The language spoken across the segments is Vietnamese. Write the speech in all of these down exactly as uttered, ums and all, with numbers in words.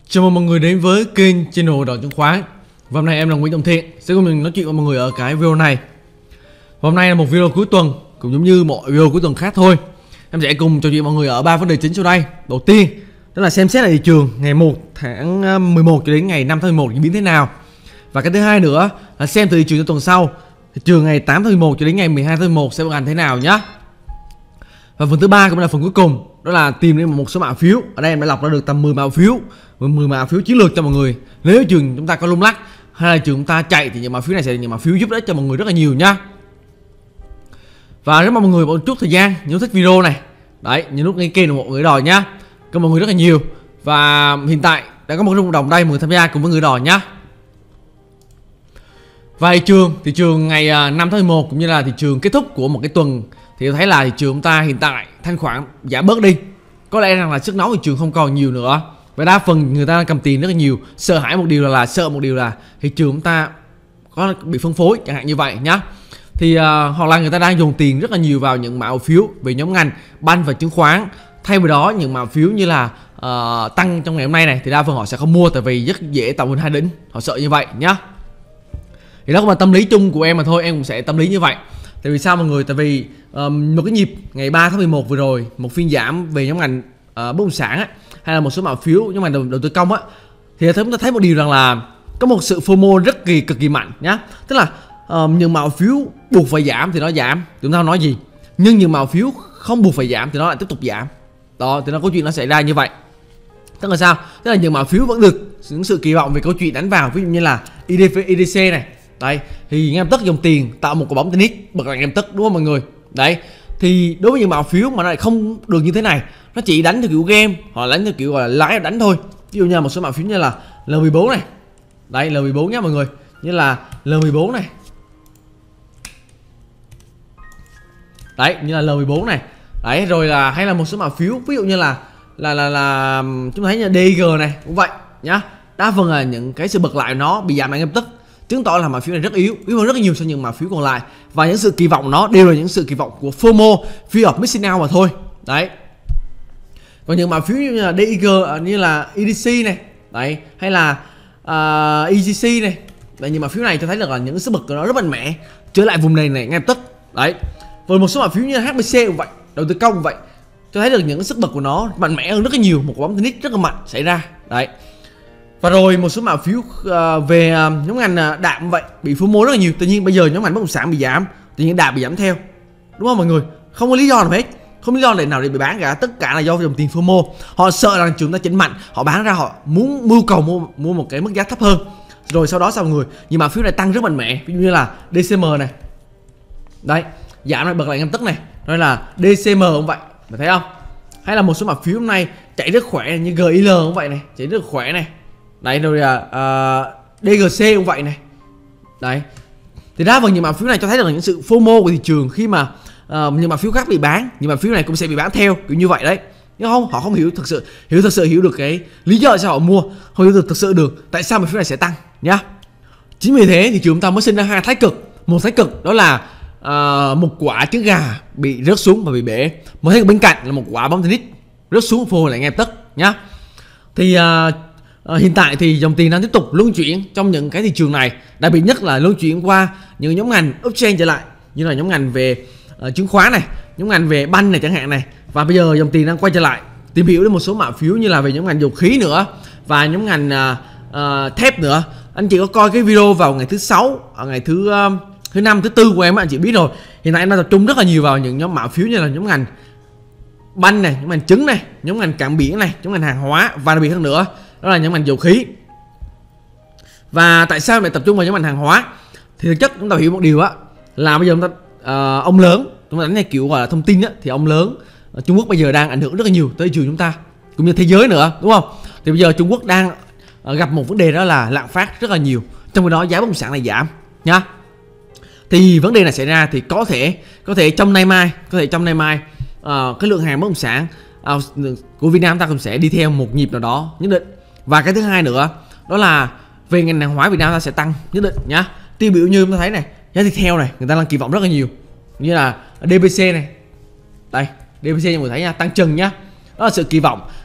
Chào mừng mọi người đến với kênh channel Đỏ Chứng Khoán. Và hôm nay em là Nguyễn Trọng Thiện sẽ cùng mình nói chuyện với mọi người ở cái video này. Và hôm nay là một video cuối tuần, cũng giống như mọi video cuối tuần khác thôi. Em sẽ cùng trò chuyện mọi người ở ba vấn đề chính sau đây. Đầu tiên, đó là xem xét lại thị trường ngày một tháng mười một cho đến ngày năm tháng mười một diễn biến thế nào. Và cái thứ hai nữa là xem thị trường trong tuần sau, thị trường ngày tám tháng mười một cho đến ngày mười hai tháng mười một sẽ vận hành thế nào nhé. Và phần thứ ba cũng là phần cuối cùng, đó là tìm đến một số mã phiếu. Ở đây em đã lọc ra được tầm mười mã phiếu, mười mã phiếu chiến lược cho mọi người. Nếu trường chúng ta có lung lắc hay là trường chúng ta chạy thì những mã phiếu này sẽ là những mã phiếu giúp ích cho mọi người rất là nhiều nhá. Và nếu mà mọi người một chút thời gian nhớ thích video này, đấy, nhấn nút đăng ký kênh ủng hộ người đòi nhá. Cảm ơn mọi người rất là nhiều. Và hiện tại đã có một cái hoạt động đây, mọi người tham gia cùng với người đòi nhá. Và thị trường thị trường ngày năm tháng mười một cũng như là thị trường kết thúc của một cái tuần thì tôi thấy là thị trường chúng ta hiện tại thanh khoản giảm bớt đi. Có lẽ rằng là sức nóng thị trường không còn nhiều nữa. Và đa phần người ta cầm tiền rất là nhiều, sợ hãi một điều là, là sợ một điều là thị trường chúng ta có bị phân phối chẳng hạn như vậy nhá. Thì uh, hoặc là người ta đang dùng tiền rất là nhiều vào những mã cổ phiếu về nhóm ngành banh và chứng khoán. Thay vào đó những mã phiếu như là uh, tăng trong ngày hôm nay này thì đa phần họ sẽ không mua, tại vì rất dễ tạo hình hai đỉnh, họ sợ như vậy nhá. Thì đó cũng là tâm lý chung của em mà thôi, em cũng sẽ tâm lý như vậy. Tại vì sao mọi người? Tại vì um, một cái nhịp ngày ba tháng mười một vừa rồi, một phiên giảm về nhóm ngành uh, bất động sản á, hay là một số mã phiếu nhóm ngành đầu, đầu tư công á, thì chúng ta thấy một điều rằng là có một sự FOMO rất kỳ cực kỳ mạnh nhá. Tức là um, những mã phiếu buộc phải giảm thì nó giảm, chúng ta không nói gì, nhưng những mã phiếu không buộc phải giảm thì nó lại tiếp tục giảm. Đó, thì nó câu chuyện nó xảy ra như vậy. Tức là sao? Tức là những mã phiếu vẫn được những sự kỳ vọng về câu chuyện đánh vào, ví dụ như là i đê xê này. Đấy, thì ngay lập tức dòng tiền tạo một quả bóng tennis bật lại ngay lập tức, đúng không mọi người? Đấy, thì đối với những mã phiếu mà nó lại không được như thế này, nó chỉ đánh theo kiểu game, họ đánh theo kiểu gọi là lái đánh thôi. Ví dụ như một số mã phiếu như là L mười bốn này. Đấy, L mười bốn nhá mọi người. Như là L mười bốn này. Đấy, như là L mười bốn này. Đấy, rồi là hay là một số mã phiếu ví dụ như là là là là chúng ta thấy như đê giê này cũng vậy nhá. Đa phần là những cái sự bật lại nó bị giảm lại ngay lập tức, chứng tỏ là mã phiếu này rất yếu, yếu hơn rất nhiều so với những mã phiếu còn lại. Và những sự kỳ vọng nó đều là những sự kỳ vọng của FOMO, fear of missing out mà thôi. Đấy. Còn những mã phiếu như là đê i giê, như là e đê xê này, đấy, hay là uh, e giê xê này, là những mã phiếu này cho thấy được là những sức bật của nó rất mạnh mẽ, trở lại vùng này này ngay lập tức. Đấy. Rồi một số mã phiếu như là hát bê xê cũng vậy, đầu tư công cũng vậy, cho thấy được những sức bật của nó mạnh mẽ hơn rất là nhiều, một quả bóng tennis rất là mạnh xảy ra. Đấy. Và rồi một số mã phiếu uh, về uh, nhóm ngành uh, đạm vậy bị FOMO rất là nhiều. Tự nhiên bây giờ nhóm ngành bất động sản bị giảm, tự nhiên đạm bị giảm theo, đúng không mọi người? Không có lý do nào hết, không lý do để nào để bị bán cả, tất cả là do dòng tiền FOMO. Họ sợ rằng chúng ta chỉnh mạnh, họ bán ra, họ muốn mưu cầu mua mua một cái mức giá thấp hơn. Rồi sau đó sao mọi người? Nhưng mà phiếu này tăng rất mạnh mẽ, ví dụ như là đê xê em này, đấy, giảm này bật lại ngay tức này, đây là đê xê em cũng vậy, bạn thấy không? Hay là một số mã phiếu hôm nay chạy rất khỏe như giê i lờ cũng vậy này, chạy rất khỏe này. Đấy, rồi là uh, đê giê xê cũng vậy này. Đấy. Thì đa phần những mã phiếu này cho thấy được những sự FOMO của thị trường, khi mà uh, những mã phiếu khác bị bán, những mã phiếu này cũng sẽ bị bán theo kiểu như vậy đấy. Nhưng không, họ không hiểu thực sự hiểu thực sự hiểu được cái lý do sao họ mua, không hiểu được thực sự được tại sao mã phiếu này sẽ tăng nhá. Chính vì thế thì chúng ta mới sinh ra hai thái cực. Một thái cực đó là uh, một quả trứng gà bị rớt xuống và bị bể. Một thái cực bên cạnh là một quả bóng tennis rớt xuống phô lại ngay lập tức nhá. Thì uh, À, hiện tại thì dòng tiền đang tiếp tục luân chuyển trong những cái thị trường này, đặc biệt nhất là luân chuyển qua những nhóm ngành uptrend trở lại, như là nhóm ngành về uh, chứng khoán này, nhóm ngành về banh này chẳng hạn này. Và bây giờ dòng tiền đang quay trở lại tìm hiểu đến một số mã phiếu như là về nhóm ngành dầu khí nữa và nhóm ngành uh, uh, thép nữa. Anh chị có coi cái video vào ngày thứ sáu, ở ngày thứ uh, thứ năm, thứ tư của em, anh chị biết rồi. Hiện tại em đang tập trung rất là nhiều vào những nhóm mã phiếu như là nhóm ngành banh này, nhóm ngành trứng này, nhóm ngành cảng biển này, nhóm ngành hàng hóa, và đặc biệt hơn nữa đó là nhóm ngành dầu khí. Và tại sao lại tập trung vào nhóm ngành hàng hóa? Thì thực chất chúng ta hiểu một điều á, là bây giờ chúng ta uh, ông lớn, chúng ta đánh theo kiểu gọi là thông tin á, thì ông lớn uh, Trung Quốc bây giờ đang ảnh hưởng rất là nhiều tới thị trường chúng ta cũng như thế giới nữa, đúng không? Thì bây giờ Trung Quốc đang uh, gặp một vấn đề, đó là lạm phát rất là nhiều, trong khi đó giá bất động sản này giảm nhá. Thì vấn đề này xảy ra thì có thể có thể trong nay mai, có thể trong nay mai uh, cái lượng hàng bất động sản uh, của Việt Nam ta cũng sẽ đi theo một nhịp nào đó nhất định. Và cái thứ hai nữa đó là về ngành hàng hóa Việt Nam ta sẽ tăng nhất định nhá. Tiêu biểu như chúng ta thấy này, giá thịt heo này người ta đang kỳ vọng rất là nhiều, như là đê bê xê này, đây đê bê xê cho mọi người thấy nha, tăng trần nhá, đó là sự kỳ vọng.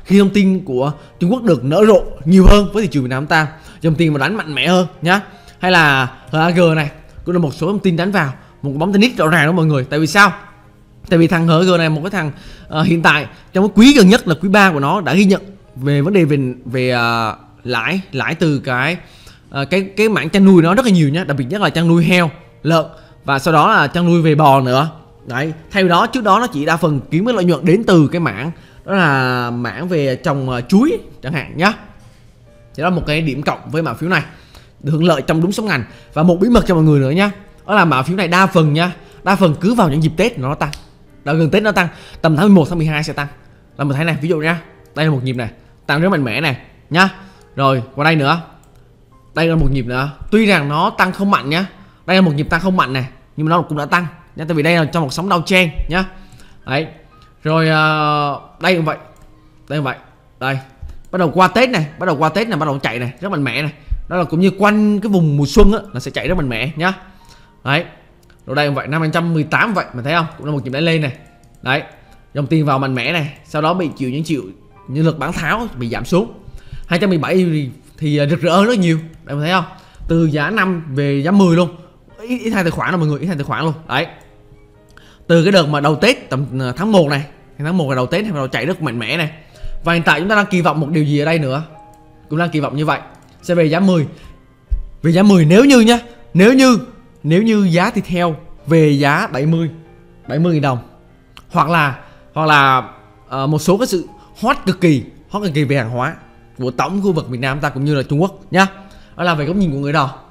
khi thông tin của Trung Quốc được nở rộ nhiều hơn với thị trường Việt Nam chúng ta, dòng tiền mà đánh mạnh mẽ hơn nhá. Hay là hát a giê này cũng là một số thông tin đánh vào một bóng tennis rõ ràng đó mọi người. Tại vì sao? Tại vì thằng hát a giê này một cái thằng uh, hiện tại trong cái quý gần nhất là quý ba của nó đã ghi nhận về vấn đề về về uh, lãi lãi từ cái uh, cái cái mảng chăn nuôi nó rất là nhiều nhá, đặc biệt nhất là chăn nuôi heo, lợn và sau đó là chăn nuôi về bò nữa. Đấy, thay đó trước đó nó chỉ đa phần kiếm cái lợi nhuận đến từ cái mảng đó là mảng về trồng uh, chuối chẳng hạn nhá. Thì đó là một cái điểm cộng với mã phiếu này, được hưởng lợi trong đúng sống ngành. Và một bí mật cho mọi người nữa nhá, đó là mã phiếu này đa phần nha, đa phần cứ vào những dịp Tết nó tăng, đã gần Tết nó tăng, tầm tháng mười một tháng mười hai sẽ tăng. Là mình thấy này, ví dụ nhá, đây là một nhịp này tăng rất mạnh mẽ này nhá. Rồi qua đây nữa, đây là một nhịp nữa, tuy rằng nó tăng không mạnh nhá, đây là một nhịp tăng không mạnh này, nhưng mà nó cũng đã tăng nhá, tại vì đây là trong một sóng downtrend nhá. Đấy, rồi uh, đây cũng vậy, đây cũng vậy, đây bắt đầu qua Tết này, bắt đầu qua Tết này bắt đầu chạy này rất mạnh mẽ này, đó là cũng như quanh cái vùng mùa xuân á là sẽ chạy rất mạnh mẽ nhá. Đấy, rồi đây cũng vậy, năm hai trăm mười tám vậy mà thấy không, cũng là một nhịp đánh lên này. Đấy, dòng tiền vào mạnh mẽ này, sau đó bị chịu những chịu những lực bán tháo bị giảm xuống. Hai trăm mười bảy thì, thì rực rỡ hơn rất nhiều, đây thấy không, từ giá năm về giá mười luôn, ít, ít hai tài khoản rồi mọi người, ít hai tài khoản luôn. Đấy, từ cái đợt mà đầu Tết tầm tháng một này, tháng một là đầu Tết thì bắt đầu chạy rất mạnh mẽ này. Và hiện tại chúng ta đang kỳ vọng một điều gì ở đây nữa, cũng đang kỳ vọng như vậy sẽ về giá mười, về giá mười nếu như nhá, nếu như nếu như giá thịt heo về giá bảy mươi nghìn đồng, hoặc là hoặc là uh, một số cái sự hot cực kỳ hot cực kỳ về hàng hóa của tổng khu vực Việt Nam ta cũng như là Trung Quốc nhá. Đó là về góc nhìn của người đò.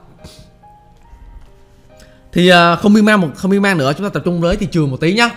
Thì uh, không miên man một không miên man nữa, chúng ta tập trung với thị trường một tí nhá.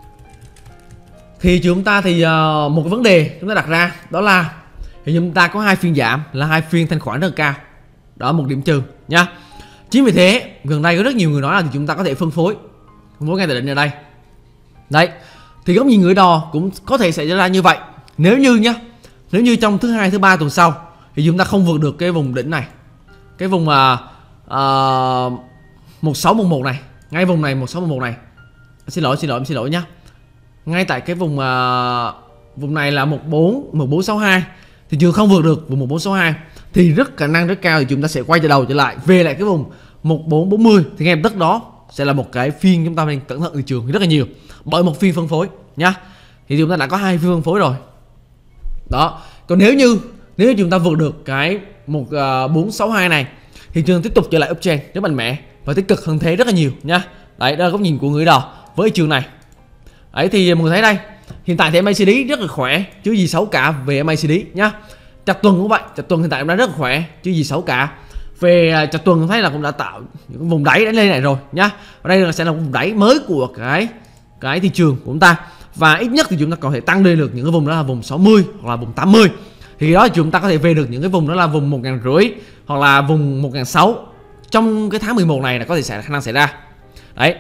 Thì chúng ta thì uh, một cái vấn đề chúng ta đặt ra đó là thì chúng ta có hai phiên giảm, là hai phiên thanh khoản rất cao, đó một điểm trừ nhá. Chính vì thế gần đây có rất nhiều người nói là thì chúng ta có thể phân phối phân phối ngay tại định ở đây. Đấy, thì góc nhìn người đò cũng có thể xảy ra như vậy nếu như nhá, nếu như trong thứ hai thứ ba tuần sau thì chúng ta không vượt được cái vùng đỉnh này, cái vùng uh, uh, một sáu một một này, ngay vùng này một sáu một một này, xin lỗi xin lỗi xin lỗi nhá, ngay tại cái vùng uh, vùng này là một bốn một bốn sáu hai, thì chưa không vượt được vùng một bốn sáu hai thì rất khả năng rất cao thì chúng ta sẽ quay trở đầu trở lại về lại cái vùng một bốn bốn mươi, thì ngay lập tức đó sẽ là một cái phiên chúng ta nên cẩn thận thị trường rất là nhiều, bởi một phiên phân phối nhá. Thì chúng ta đã có hai phiên phân phối rồi đó. Còn nếu như nếu như chúng ta vượt được cái một bốn sáu hai này thì trường tiếp tục trở lại uptrend rất mạnh mẽ và tích cực hơn thế rất là nhiều nhá. Đấy, đó là góc nhìn của người đò với trường này. Đấy, thì mọi người thấy đây, hiện tại thì em a xê đê rất là khỏe chứ gì xấu cả về em a xê đê nhá. Chặt tuần cũng vậy, chặt tuần hiện tại cũng đã rất là khỏe chứ gì xấu cả. Về chặt tuần thấy là cũng đã tạo những vùng đáy đánh lên này rồi nhá. Ở đây là sẽ là vùng đáy mới của cái cái thị trường của chúng ta, và ít nhất thì chúng ta có thể tăng lên được những cái vùng đó là vùng sáu mươi hoặc là vùng tám mươi. Thì đó chúng ta có thể về được những cái vùng đó là vùng một nghìn rưỡi hoặc là vùng một nghìn sáu trăm trong cái tháng mười một này là có thể xảy khả năng xảy ra. Đấy.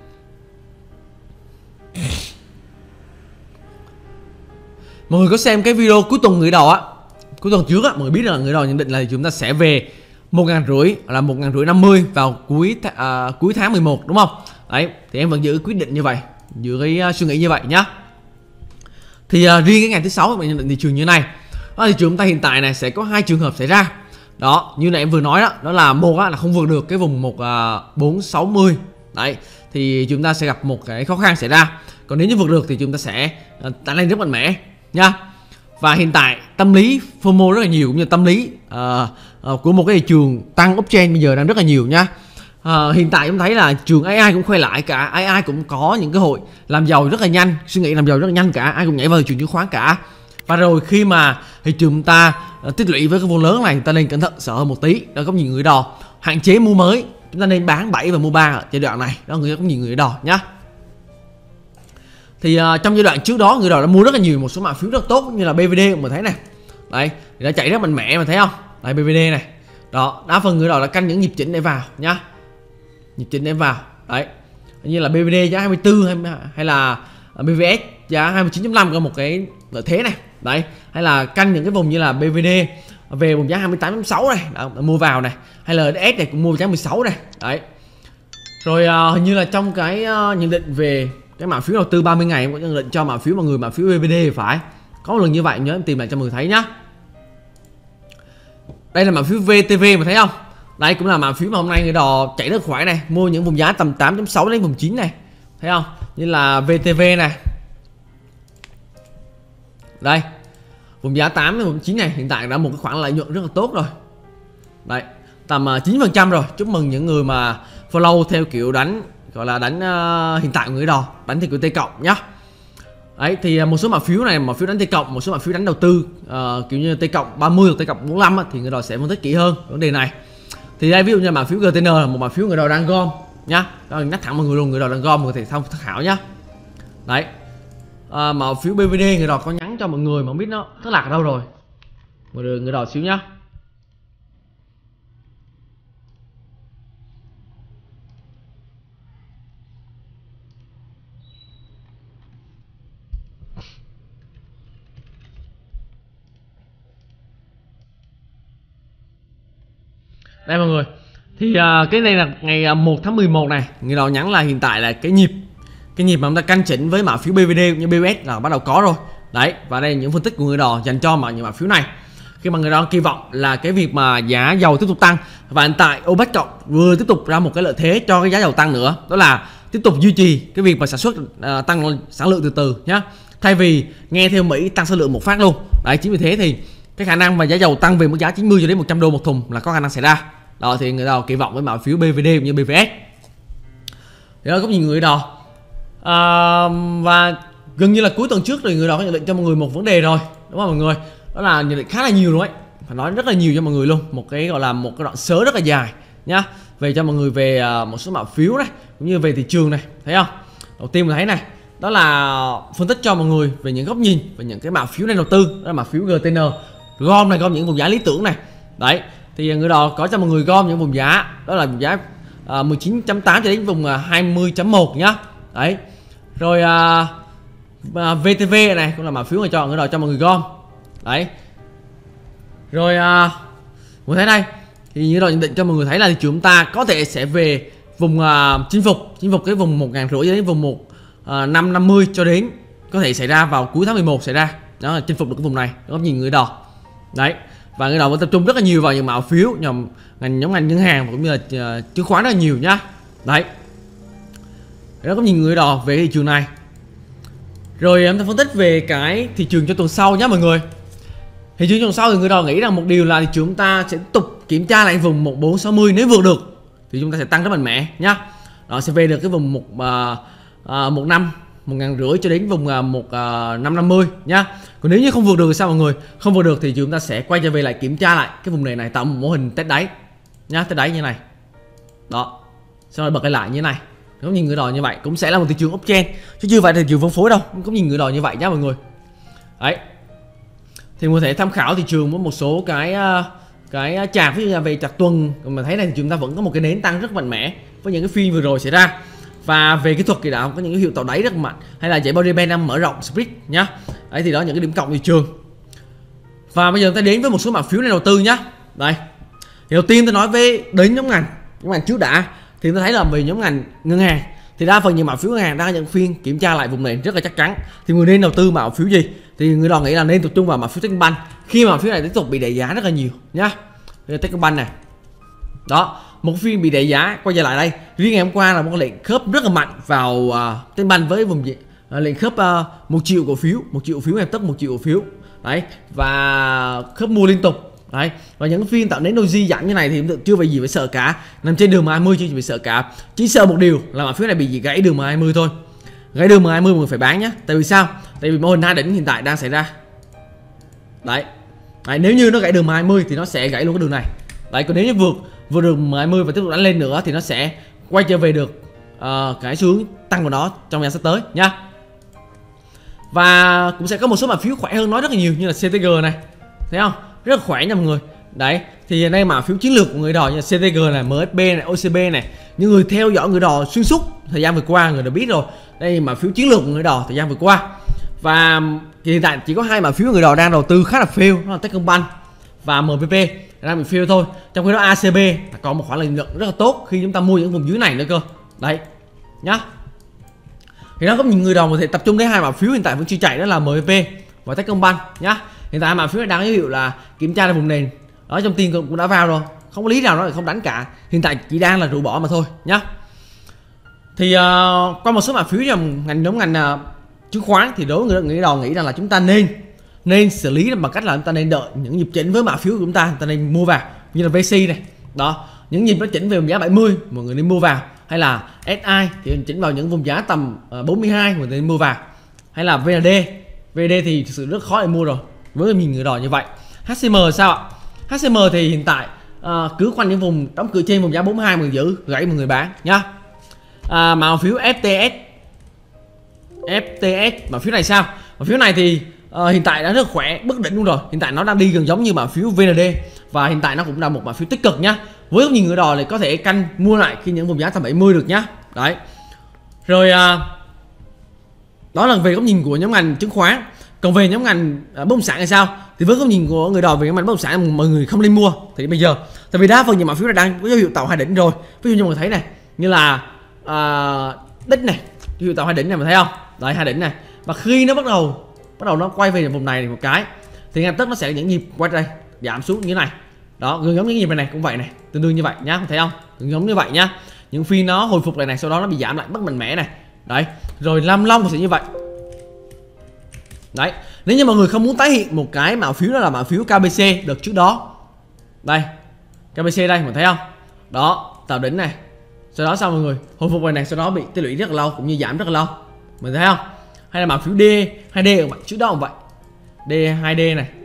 Mọi người có xem cái video cuối tuần người đò á, cuối tuần trước á, mọi người biết là người đò nhận định là chúng ta sẽ về một nghìn rưỡi là một nghìn rưỡi năm mươi vào cuối th à, cuối tháng mười một đúng không? Đấy, thì em vẫn giữ quyết định như vậy, giữ cái uh, suy nghĩ như vậy nhá. Thì uh, riêng cái ngày thứ sáu mình nhận định thị trường như này, đó, thị trường chúng ta hiện tại này sẽ có hai trường hợp xảy ra. Đó, như này em vừa nói đó, đó là một á, là không vượt được cái vùng một bốn sáu mươi. Đấy, thì chúng ta sẽ gặp một cái khó khăn xảy ra. Còn nếu như vượt được thì chúng ta sẽ uh, tăng lên rất mạnh mẽ nha. Và hiện tại tâm lý FOMO rất là nhiều, cũng như tâm lý uh, uh, của một cái thị trường tăng uptrend bây giờ đang rất là nhiều nha. Uh, hiện tại chúng thấy là trường ai ai cũng khoe lại cả, ai ai cũng có những cơ hội làm giàu rất là nhanh, suy nghĩ làm giàu rất là nhanh cả, ai cũng nhảy vào thị trường chứng khoán cả. Và rồi khi mà thị trường chúng ta uh, tích lũy với cái vốn lớn này, chúng ta nên cẩn thận sợ hơn một tí. Đó có nhiều người đò hạn chế mua mới, chúng ta nên bán bảy và mua ba ở giai đoạn này. Đó người có nhiều người đò nhá. Thì uh, trong giai đoạn trước đó người đò đã mua rất là nhiều một số mã phiếu rất tốt như là bê vê đê mà thấy này. Đấy, thì đã chạy rất mạnh mẽ mà thấy không? Đây bê vê đê này. Đó, đa phần người đò đã canh những nhịp chỉnh để vào nhá. Nhịp chỉnh để vào. Đấy. Như là bê vê đê giá hai mươi tư hay, hay là bê vê ét giá hai mươi chín chấm năm có một cái lợi thế này. Đấy, hay là canh những cái vùng như là bê vê đê về vùng giá hai mươi tám chấm sáu này, đó, mua vào này, hay là lờ đê ét này cũng mua giá mười sáu này. Đấy. Rồi uh, hình như là trong cái uh, nhận định về cái mã phiếu đầu tư ba mươi ngày em có nhận định cho mã phiếu mọi người, mã phiếu bê vê đê phải Có một lần như vậy nhớ em tìm lại cho mọi người thấy nhá. Đây là mã phiếu vê tê vê mà thấy không? Đây cũng là mã phiếu mà hôm nay người đò chạy rất khỏe này, mua những vùng giá tầm tám chấm sáu đến vùng chín này. Thấy không? Như là vê tê vê này. Đây. Vùng giá tám đến vùng chín này hiện tại đã một cái khoản lợi nhuận rất là tốt rồi. Đấy, tầm chín phần trăm rồi. Chúc mừng những người mà follow theo kiểu đánh gọi là đánh uh, hiện tại của người đò, đánh theo kiểu T cộng nhá. Đấy thì một số mã phiếu này, mã phiếu đánh T cộng, một số mã phiếu đánh đầu tư uh, kiểu như T cộng ba mươi hoặc T cộng bốn mươi lăm á, thì người đò sẽ phân tích kỹ hơn vấn đề này. Thì đây ví dụ như mã phiếu giê tê en là một mã phiếu người đò đang gom nhá. Đó, nhắc thẳng mọi người luôn, người đò đang gom, mọi người thể tham khảo nhá. Đấy. À, mã phiếu bê vê đê người đò có nhắn cho mọi người mà không biết nó thất lạc ở đâu rồi. Mọi người người đò xíu nhá. Đây mọi người. Thì uh, cái này là ngày một tháng mười một này, người đò nhắn là hiện tại là cái nhịp cái nhịp mà chúng ta canh chỉnh với mã phiếu bê vê đê cũng như bê ét là bắt đầu có rồi. Đấy, và đây là những phân tích của người đò dành cho mà những mã phiếu này. Khi mà người đò kỳ vọng là cái việc mà giá dầu tiếp tục tăng, và hiện tại OPEC cộng vừa tiếp tục ra một cái lợi thế cho cái giá dầu tăng nữa, đó là tiếp tục duy trì cái việc mà sản xuất uh, tăng sản lượng từ từ nhá, thay vì nghe theo Mỹ tăng sản lượng một phát luôn. Đấy, chính vì thế thì cái khả năng mà giá dầu tăng về mức giá chín mươi cho đến một trăm đô một thùng là có khả năng xảy ra. Đó thì người đò kỳ vọng với mã phiếu bê vê đê cũng như bê vê ét. Thì đó có nhiều người đò. À, và gần như là cuối tuần trước thì người đò có nhận định cho mọi người một vấn đề rồi, đúng không mọi người? Đó là nhận định khá là nhiều luôn ấy, phải nói rất là nhiều cho mọi người luôn, một cái gọi là một cái đoạn sớ rất là dài nhá, về cho mọi người về uh, một số mã phiếu này cũng như về thị trường này, thấy không? Đầu tiên mình thấy này, đó là phân tích cho mọi người về những góc nhìn về những cái mã phiếu này đầu tư, đó là mã phiếu giê tê en, gom này, gom những vùng giá lý tưởng này. Đấy, thì người đò có cho mọi người gom những vùng giá, đó là vùng giá uh, mười chín chấm tám cho đến vùng uh, hai mươi chấm một nhá. Đấy. Rồi uh, uh, vê tê vê này cũng là mã phiếu người cho người đò cho mọi người gom. Đấy. Rồi uh, mọi thấy đây thì như đò nhận định cho mọi người thấy là thị trường chúng ta có thể sẽ về vùng uh, chinh phục chinh phục cái vùng một ngàn rưỡi đến vùng một năm năm mươi cho đến có thể xảy ra vào cuối tháng mười một xảy ra. Đó là chinh phục được cái vùng này, góc nhìn người đò. Đấy. Và người đò vẫn tập trung rất là nhiều vào những mã phiếu nhóm ngành nhóm ngành ngân hàng cũng như là uh, chứng khoán rất là nhiều nhá. Đấy. Đó có nhìn người đò về thị trường này. Rồi em ta phân tích về cái thị trường cho tuần sau nhé mọi người. Thị trường tuần sau thì người đò nghĩ rằng một điều là thị trường chúng ta sẽ tiếp tục kiểm tra lại vùng một nghìn bốn trăm sáu mươi, nếu vượt được thì chúng ta sẽ tăng rất mạnh mẽ nhá. Đó sẽ về được cái vùng một uh, uh, một năm một ngàn rưỡi cho đến vùng uh, một uh, năm năm mươi nhá. Còn nếu như không vượt được thì sao mọi người? Không vượt được thì chúng ta sẽ quay trở về lại kiểm tra lại cái vùng này này, tạo một mô hình test đáy nhá, test đáy như này. Đó. Sau đó bật lại lại như này. Cũng nhìn người đò như vậy, cũng sẽ là một thị trường uptrend chứ chưa phải thị trường phân phối đâu, cũng nhìn người đò như vậy nhá mọi người. Đấy. Thì mọi người thể tham khảo thị trường với một số cái cái chart, ví dụ như về chart tuần mà thấy này thì chúng ta vẫn có một cái nến tăng rất mạnh mẽ với những cái phiên vừa rồi xảy ra. Và về kỹ thuật thì đã có những cái hiệu tạo đáy rất mạnh, hay là dãy body band đang mở rộng split nhá. Đấy thì đó những cái điểm cộng thị trường. Và bây giờ ta đến với một số mã phiếu này đầu tư nhá. Đây. Thì đầu tiên tôi nói về đến nhóm ngành, nhóm ngành trước đã. Thì tôi thấy là về nhóm ngành ngân hàng thì đa phần những mã phiếu ngân hàng đang có những phiên kiểm tra lại vùng này rất là chắc chắn. Thì người nên đầu tư mã phiếu gì? Thì người đò nghĩ là nên tập trung vào mã phiếu Techcombank, khi mà mã phiếu này tiếp tục bị đẩy giá rất là nhiều nhá. Techcombank này. Đó, một phiên bị đẩy giá, quay trở lại đây. Riêng ngày hôm qua là một lệnh khớp rất là mạnh vào uh, Techcombank với vùng gì? Uh, lệnh khớp uh, một triệu cổ phiếu, một triệu cổ phiếu em tức một triệu cổ phiếu. Đấy, và khớp mua liên tục. Đấy, và những phiên tạo đến doji giảm như này thì chưa phải gì phải sợ cả, nằm trên đường M hai mươi chưa phải sợ cả, chỉ sợ một điều là mã phiếu này bị gãy đường M hai mươi thôi. Gãy đường M hai mươi mọi người phải bán nhé. Tại vì sao? Tại vì mô hình hai đỉnh hiện tại đang xảy ra. Đấy. Đấy, nếu như nó gãy đường M hai mươi thì nó sẽ gãy luôn cái đường này. Đấy, còn nếu như vượt vượt đường M hai mươi và tiếp tục đánh lên nữa thì nó sẽ quay trở về được uh, cái xu hướng tăng của nó trong thời gian sắp tới nhá. Và cũng sẽ có một số mã phiếu khỏe hơn nói rất là nhiều, như là xê tê giê này, thấy không? Rất là khỏe nha mọi người. Đấy, thì đây mã phiếu chiến lược của người đò như xê tê giê này, em ét bê này, ô xê bê này. Những người theo dõi người đò xuyên suốt thời gian vừa qua người đã biết rồi. Đây mã phiếu chiến lược của người đò thời gian vừa qua. Và hiện tại chỉ có hai mã phiếu người đò đang đầu tư khá là fail, đó là Techcombank và em pê pê đang bị fail thôi. Trong khi đó a xê bê có một khoản lợi nhuận rất là tốt khi chúng ta mua những vùng dưới này nữa cơ. Đấy, nhá. Thì nó có những người đò có thể tập trung đến hai mã phiếu hiện tại vẫn chưa chạy, đó là em pê pê và Techcombank nhá. Hiện tại mã phiếu này đang có dấu hiệu là kiểm tra là vùng nền, đó trong tiền cũng đã vào rồi, không có lý nào nó lại không đánh cả. Hiện tại chỉ đang là rũ bỏ mà thôi nhá. Thì uh, qua một số mã phiếu trong ngành giống ngành uh, chứng khoán thì đối với người nghĩ đầu nghĩ rằng là chúng ta nên nên xử lý bằng cách là chúng ta nên đợi những nhịp chỉnh với mã phiếu của chúng ta, chúng ta nên mua vào như là vê xê này, đó những nhịp nó chỉnh về vùng giá bảy mươi mọi người nên mua vào, hay là ét i thì chỉnh vào những vùng giá tầm uh, bốn mươi hai mọi người nên mua vào, hay là vê en đê vê en đê thì thực sự rất khó để mua rồi với nhìn người đỏ như vậy. hát xê em sao ạ? hát xê em thì hiện tại uh, cứ quanh những vùng đóng cửa trên vùng giá bốn mươi hai mọi người giữ, gãy mọi người bán nhá. À, mã phiếu ép tê ét ép tê ét mã phiếu này sao? Mã phiếu này thì uh, hiện tại đã rất khỏe, bất định luôn rồi. Hiện tại nó đang đi gần giống như mã phiếu vê en đê và hiện tại nó cũng là một mã phiếu tích cực nhá. Với góc nhìn người đỏ thì có thể canh mua lại khi những vùng giá tầm bảy mươi được nhá. Đấy. Rồi uh, đó là về góc nhìn của nhóm ngành chứng khoán. Còn về nhóm ngành uh, bất động sản thì sao? Thì với góc nhìn của người đỏ về nhóm ngành bất động sản mọi người không nên mua thì bây giờ. Tại vì đa phần những mã phiếu này đang có dấu hiệu tạo hai đỉnh rồi. Ví dụ như mọi người thấy này, như là uh, đích này, dấu hiệu tạo hai đỉnh này, mình thấy không? Đấy, hai đỉnh này. Và khi nó bắt đầu bắt đầu nó quay về vùng này một cái thì ngay tức nó sẽ những nhịp quay đây giảm xuống như thế này. Đó, gần giống những nhịp này, này cũng vậy này, tương đương như vậy nhá, thấy không? Gần giống như vậy nhá. Những phiên nó hồi phục lại này, sau đó nó bị giảm lại bất mạnh mẽ này. Đấy, rồi Lam Long sẽ như vậy. Đấy, nếu như mọi người không muốn tái hiện một cái mã phiếu đó là mã phiếu ca bê xê đợt trước đó. Đây, ca bê xê đây, mình thấy không? Đó, tạo đỉnh này. Sau đó sao mọi người? Hồi phục này này, sau đó bị tích lũy rất là lâu cũng như giảm rất là lâu. Mình thấy không? Hay là mã phiếu D, hai D cũng vậy, trước đó cũng vậy. D hai D này.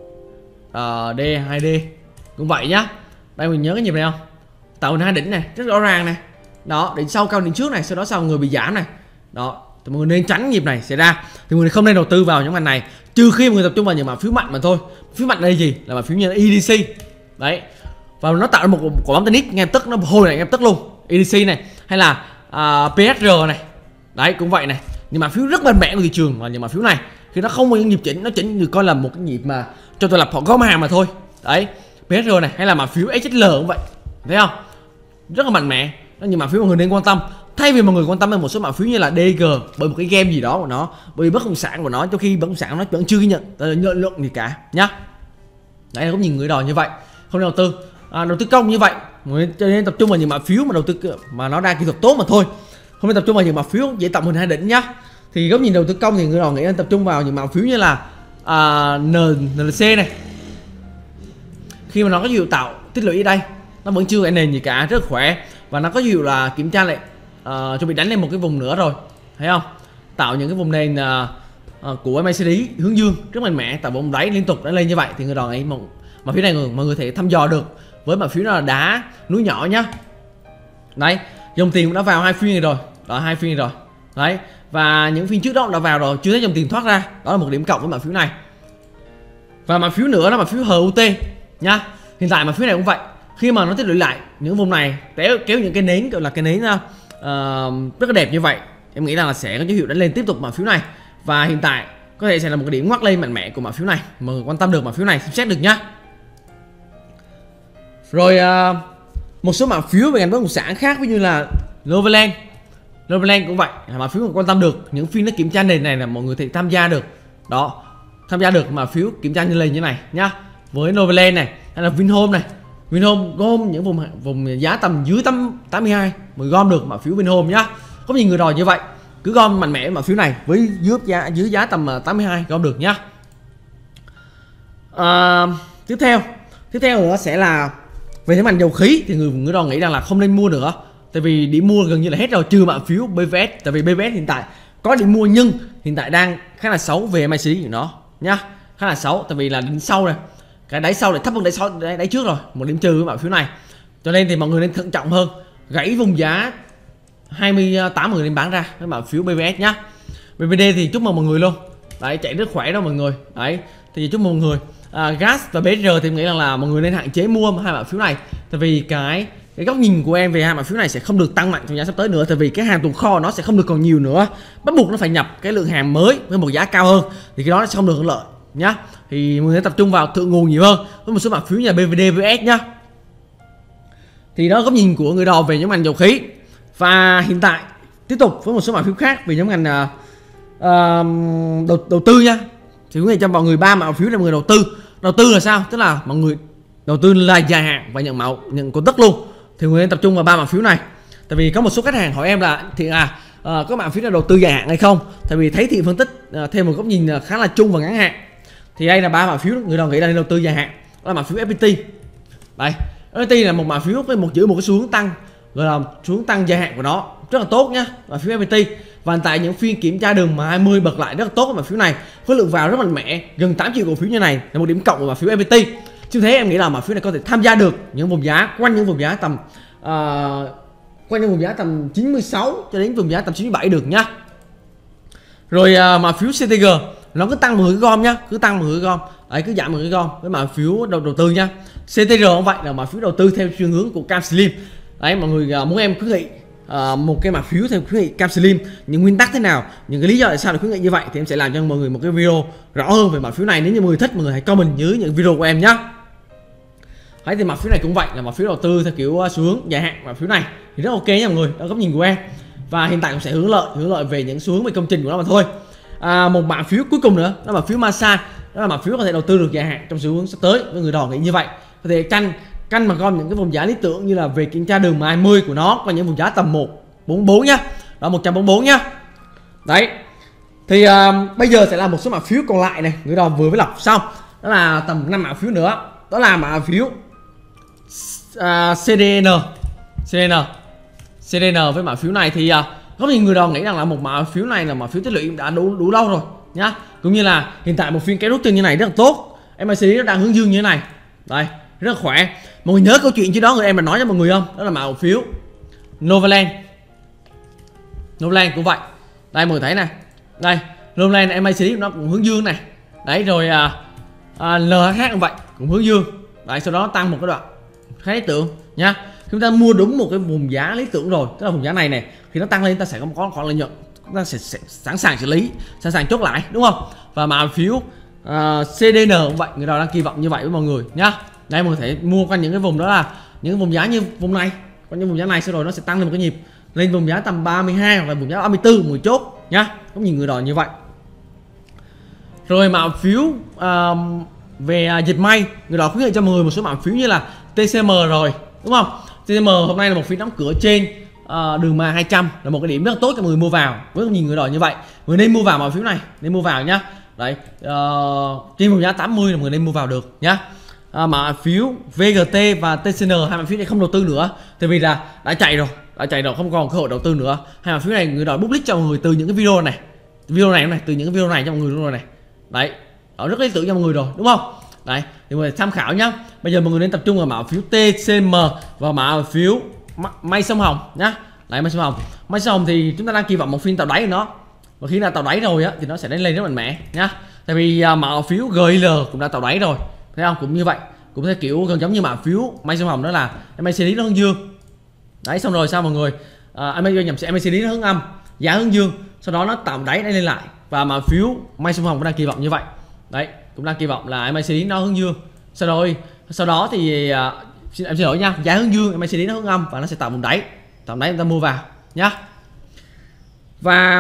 Ờ, D hai D cũng vậy nhá. Đây mình nhớ cái nhịp này không? Tạo hình hai đỉnh này, rất rõ ràng này. Đó, đỉnh sau cao đỉnh trước này, sau đó sau người bị giảm này. Đó, thì mọi người nên tránh nhịp này xảy ra. Thì mọi người không nên đầu tư vào nhóm ngành này, trừ khi mọi người tập trung vào những mã phiếu mạnh mà thôi. Phiếu mạnh đây gì? Là mã phiếu như là e đê xê. Đấy. Và nó tạo ra một quả bóng tennis ngay tức nó hồi lại ngay tức luôn. e đê xê này hay là uh, pê ét rờ này. Đấy cũng vậy này. Nhưng mà phiếu rất mạnh mẽ của thị trường là những mã phiếu này khi nó không có những nhịp chỉnh, nó chỉnh được coi là một cái nhịp mà cho tôi lập họ gom hàng mà thôi. Đấy, pê ét rờ này hay là mã phiếu ếch ét lờ cũng vậy. Thấy không? Rất là mạnh mẽ. Đó những mã phiếu mọi người nên quan tâm. Thay vì mọi người quan tâm đến một số mã phiếu như là đê giê bởi một cái game gì đó của nó, bởi bất động sản của nó, trong khi bất động sản nó vẫn chưa ghi nhận nhận lượng gì cả nhá. Đấy là cũng nhìn người đỏ như vậy. Không đầu tư à, đầu tư công như vậy, mọi người nên tập trung vào những mã phiếu mà đầu tư mà nó đang kỹ thuật tốt mà thôi. Không nên tập trung vào những mã phiếu dễ tạo hình hai đỉnh nhá. Thì góc nhìn đầu tư công thì người đỏ nghĩ nên tập trung vào những mã phiếu như là à, en lờ xê này. Khi mà nó có dấu hiệu tạo tích lũy ở đây, nó vẫn chưa cái nền gì cả, rất khỏe và nó có dấu hiệu là kiểm tra lại uh, chuẩn bị đánh lên một cái vùng nữa rồi, thấy không? Tạo những cái vùng nền uh, uh, của em a xê đê hướng dương rất mạnh mẽ, tạo vùng đáy liên tục đã lên như vậy thì người đỏ nghĩ một mà phiếu này người, mọi người thể thăm dò được với mã phiếu đó là đá núi nhỏ nhá. Đấy, dòng tiền cũng đã vào hai phiên này rồi, đó hai phiên rồi. Đấy, và những phiên trước đó đã vào rồi, chưa thấy dòng tiền thoát ra, đó là một điểm cộng với mã phiếu này. Và mã phiếu nữa là mã phiếu hát u tê nhá. Hiện tại mã phiếu này cũng vậy, khi mà nó tích lũy lại những vùng này kéo kéo những cái nến gọi là cái nến uh, rất là đẹp như vậy, em nghĩ rằng là sẽ có dấu hiệu đánh lên tiếp tục mã phiếu này. Và hiện tại có thể sẽ là một cái điểm ngoắc lên mạnh mẽ của mã phiếu này, mọi người quan tâm được mã phiếu này xem xét được nhá. Rồi uh, một số mã phiếu về ngành bất động sản khác ví dụ như là Novaland. Novaland cũng vậy, là mã phiếu mà quan tâm được những phiên nó kiểm tra nền này là mọi người thể tham gia được. Đó, tham gia được mã phiếu kiểm tra như lên như này nhá. Với Novaland này hay là Vinhome này. Vinhome gom những vùng vùng giá tầm dưới tám mươi hai mới gom được mã phiếu Vinhome nhá. Có nhiều người đòi như vậy, cứ gom mạnh mẽ mã phiếu này với dưới giá dưới giá tầm tám mươi hai gom được nhá. À, tiếp theo, tiếp theo nữa sẽ là về nhóm ngành dầu khí thì người người đòi nghĩ rằng là không nên mua nữa. Tại vì điểm mua gần như là hết rồi, trừ mã phiếu bê vê ét. Tại vì bê vê ét hiện tại có điểm mua nhưng hiện tại đang khá là xấu về em a xê đê của nó nhá, khá là xấu. Tại vì là đỉnh sau này, cái đáy sau lại thấp hơn đáy sau đáy, đáy trước rồi, một điểm trừ với mã phiếu này. Cho nên thì mọi người nên thận trọng hơn, gãy vùng giá hai mươi tám mọi người nên bán ra với mã phiếu bê vê ét nhá. bê vê đê thì chúc mừng mọi người luôn. Đấy, chạy rất khỏe đó mọi người. Đấy, thì chúc mừng mọi người. À, gas và bê ét rờ thì em nghĩ rằng là mọi người nên hạn chế mua hai mã phiếu này. Tại vì cái cái góc nhìn của em về hai mã phiếu này sẽ không được tăng mạnh trong giá sắp tới nữa. Tại vì cái hàng tồn kho nó sẽ không được còn nhiều nữa, bắt buộc nó phải nhập cái lượng hàng mới với một giá cao hơn thì cái đó nó sẽ không được hưởng lợi nhá. Thì mọi người tập trung vào thượng nguồn nhiều hơn với một số mã phiếu như là bê vê đê, bê vê ét nhá. Thì đó góc nhìn của người đò về nhóm ngành dầu khí. Và hiện tại tiếp tục với một số mã phiếu khác về nhóm ngành uh, đầu, đầu tư nha. thì quý vị cho mọi người ba mã phiếu để mọi người đầu tư. Đầu tư là sao? Tức là mọi người đầu tư là dài hạn và nhận mạo nhận cổ tức luôn, thì người nên tập trung vào ba mã phiếu này. Tại vì có một số khách hàng hỏi em là thì à uh, có mã phiếu là đầu tư dài hạn hay không? Tại vì thấy thị phân tích uh, thêm một góc nhìn uh, khá là chung và ngắn hạn, thì đây là ba mã phiếu người nào nghĩ là nên đầu tư dài hạn. Đó là mã phiếu ép pê tê. Đây, ép pê tê là một mã phiếu với một chữ một cái xu hướng tăng, gọi là xu hướng tăng dài hạn của nó rất là tốt nhá, mã phiếu ép pê tê. Và hiện tại những phiên kiểm tra đường mà hai mươi bật lại rất là tốt, mã phiếu này khối lượng vào rất mạnh mẽ, gần tám triệu cổ phiếu như này là một điểm cộng của mã phiếu ép pê tê. Chứ thế em nghĩ là mã phiếu này có thể tham gia được những vùng giá quanh những vùng giá tầm uh, quanh những vùng giá tầm chín mươi sáu cho đến vùng giá tầm chín mươi bảy được nhá. Rồi uh, mã phiếu xê tê giê nó cứ tăng mười cái gom nhá, cứ tăng mười cái gom, đấy, cứ giảm mười cái gom với mã phiếu đầu đầu tư nhá. xê tê giê cũng vậy, là mã phiếu đầu tư theo xu hướng của Cam Slim. Đấy, mọi người uh, muốn em khuyến nghị uh, một cái mã phiếu theo khuyến nghị Cam Slim, những nguyên tắc thế nào, những cái lý do tại sao để khuyến nghị như vậy, thì em sẽ làm cho mọi người một cái video rõ hơn về mã phiếu này. Nếu như mọi người thích, mọi người hãy comment dưới những video của em nhá. Đấy, thì mã phiếu này cũng vậy, là mã phiếu đầu tư theo kiểu xu hướng dài hạn. Mã phiếu này thì rất ok nha mọi người, đó góc nhìn của em, và hiện tại cũng sẽ hướng lợi hướng lợi về những xu hướng về công trình của nó mà thôi. À, một mã phiếu cuối cùng nữa, đó là mã phiếu Masan. Đó là mã phiếu có thể đầu tư được dài hạn trong xu hướng sắp tới, với người đò nghĩ như vậy. Có thể canh canh mà gom những cái vùng giá lý tưởng như là về kiểm tra đường hai mươi của nó và những vùng giá tầm một bốn bốn nhá, đó một trăm bốn mươi bốn nhá. Đấy, thì uh, bây giờ sẽ là một số mã phiếu còn lại này, người đò vừa mới lọc xong, đó là tầm năm mã phiếu nữa. Đó là mã phiếu uh, xê đê en xê đê en xê đê en. Với mã phiếu này thì uh, có nhiều người đò nghĩ rằng là một mã phiếu này là mã phiếu tích lũy đã đủ đủ lâu rồi nhá, cũng như là hiện tại một phiên kéo rút chân như này rất là tốt, em a xê đê nó đang hướng dương như thế này, đây rất là khỏe. Mọi người nhớ câu chuyện trước đó người em đã nói cho mọi người không? Đó là mã cổ phiếu Novaland. Novaland cũng vậy, đây mọi người thấy này, đây Novaland em a xê đê nó cũng hướng dương này, đấy rồi à, à, en hát hát cũng vậy, cũng hướng dương, đấy sau đó tăng một cái đoạn khá lý tưởng nhá. Chúng ta mua đúng một cái vùng giá lý tưởng rồi, tức là vùng giá này này, thì nó tăng lên ta sẽ không có khoản lợi nhuận, chúng ta sẽ, sẽ sẵn sàng xử lý, sẵn sàng chốt lại, đúng không? Và mã phiếu uh, xê đê en cũng vậy, người ta đang kỳ vọng như vậy với mọi người nhá. Đây mọi người thể mua quanh những cái vùng đó là những cái vùng giá như vùng này, quanh những vùng giá này, sau rồi nó sẽ tăng lên một cái nhịp lên vùng giá tầm ba mươi hai hoặc là vùng giá ba mươi tư mười chốt nhá, có nhiều người đòi như vậy. Rồi mã phiếu uh, về uh, dịch may, người đòi khuyến nghị cho mọi người một số mã phiếu như là tê xê em rồi, đúng không? tê xê em hôm nay là một phiên đóng cửa trên uh, đường mà hai trăm, là một cái điểm rất là tốt cho mọi người mua vào, với nhiều người đòi như vậy, người nên mua vào mã phiếu này, nên mua vào nhá. Đấy, uh, trên vùng giá tám mươi là người nên mua vào được nhá. À, mã phiếu vê giê tê và tê xê en, hai mã phiếu này không đầu tư nữa, tại vì là đã chạy rồi, đã chạy rồi, không còn cơ hội đầu tư nữa. Hai mã phiếu này người đòi public cho mọi người từ những cái video này, video này này, từ những cái video này cho mọi người luôn rồi này. Đấy, ở rất lý tưởng cho mọi người rồi, đúng không? Đấy, thì mọi người tham khảo nhá. Bây giờ mọi người nên tập trung vào mã phiếu tê xê em và mã phiếu May Sông Hồng nhá. Đấy, May Sông Hồng, May Sông Hồng thì chúng ta đang kỳ vọng một phiên tạo đáy của nó, và khi nào tạo đáy rồi á thì nó sẽ lên lên rất mạnh mẽ nhá. Tại vì uh, mã phiếu giê lờ cũng đã tạo đáy rồi, thấy không? Cũng như vậy, cũng theo kiểu gần giống như mã phiếu May Sông Hồng, đó là em a xê đê nó hướng dương. Đấy, xong rồi sao mọi người, à, em a xê đê nó hướng âm, giá hướng dương, sau đó nó tạo đáy lên lại, và mã phiếu May Sông Hồng cũng đang kỳ vọng như vậy. Đấy, cũng đang kỳ vọng là em a xê đê nó hướng dương, sau rồi sau đó thì à, xin, em xin lỗi nha, giá hướng dương, em a xê đê nó hướng âm và nó sẽ tạo vùng đáy, tạo đáy chúng ta mua vào nhá. Và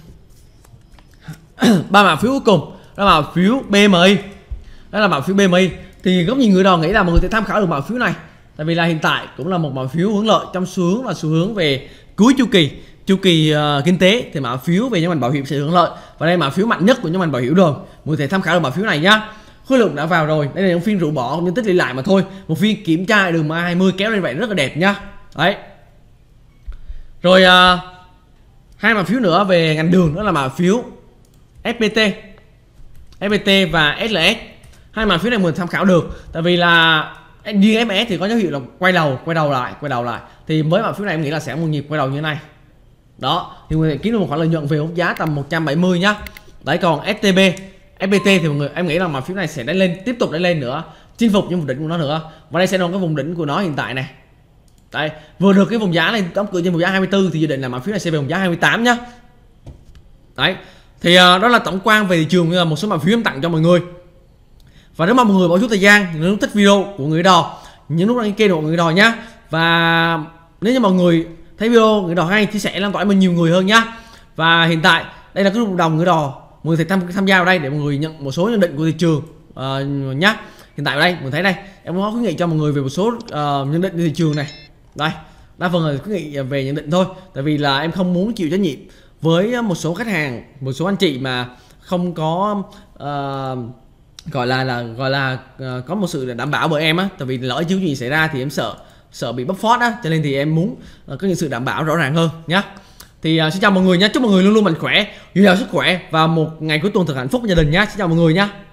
ba mã phiếu cuối cùng đó là mã phiếu bê em i. Đó là mã phiếu bê em i thì góc nhìn người đò nghĩ là mọi người sẽ tham khảo được mã phiếu này, tại vì là hiện tại cũng là một mã phiếu hướng lợi trong xu hướng là xu hướng về cuối chu kỳ chu kỳ uh, kinh tế, thì mã phiếu về nhóm ngành bảo hiểm sẽ hướng lợi, và đây là mã phiếu mạnh nhất của nhóm ngành bảo hiểm rồi, mọi người thể tham khảo được mã phiếu này nhá. Khối lượng đã vào rồi, đây là những phiên rũ bỏ nhưng tích lũy lại mà thôi, một phiên kiểm tra đường mà hai mươi kéo lên vậy rất là đẹp nhá. Đấy, rồi uh, hai mã phiếu nữa về ngành đường, đó là mã phiếu ép pê tê ép pê tê và ét lờ ét. Hai mã phiếu này mình tham khảo được, tại vì là riêng ép ét thì có dấu hiệu là quay đầu quay đầu lại quay đầu lại, thì với mã phiếu này em nghĩ là sẽ một nhịp quay đầu như thế này đó, thì người kiếm được một khoản lợi nhuận về hút giá tầm một trăm bảy mươi nhá. Đấy, còn ét tê bê ép pê tê thì mọi người em nghĩ là mã phiếu này sẽ đánh lên, tiếp tục đánh lên nữa, chinh phục những vùng đỉnh của nó nữa, và đây sẽ là cái vùng đỉnh của nó hiện tại này. Đây, vừa được cái vùng giá này đóng cửa trên vùng giá hai mươi tư thì dự định là mã phiếu này sẽ về vùng giá hai mươi tám nhá. Đấy, thì uh, đó là tổng quan về thị trường, như là một số mã phiếu em tặng cho mọi người. Và rất mong mọi người bỏ chút thời gian, nếu thích video của người đò nhấn nút đăng ký kênh của người đò nhá. Và nếu như mọi người thấy video người đò hay, chia sẻ lan tỏa mình nhiều người hơn nhá. Và hiện tại đây là cái đồng người đò mọi người thể tham, tham gia vào đây để mọi người nhận một số nhận định của thị trường uh, nhá. Hiện tại ở đây mình thấy đây em có khuyến nghị cho mọi người về một số uh, nhận định của thị trường này. Đây đa phần là khuyến nghị về nhận định thôi, tại vì là em không muốn chịu trách nhiệm với một số khách hàng, một số anh chị mà không có uh, gọi là là gọi là uh, có một sự đảm bảo bởi em á, tại vì lỡ chứ gì xảy ra thì em sợ sợ bị bóc phốt á, cho nên thì em muốn uh, có những sự đảm bảo rõ ràng hơn nhá. Thì uh, xin chào mọi người nhé, chúc mọi người luôn luôn mạnh khỏe, dồi dào sức khỏe và một ngày cuối tuần thật hạnh phúc gia đình nhé. Xin chào mọi người nhé.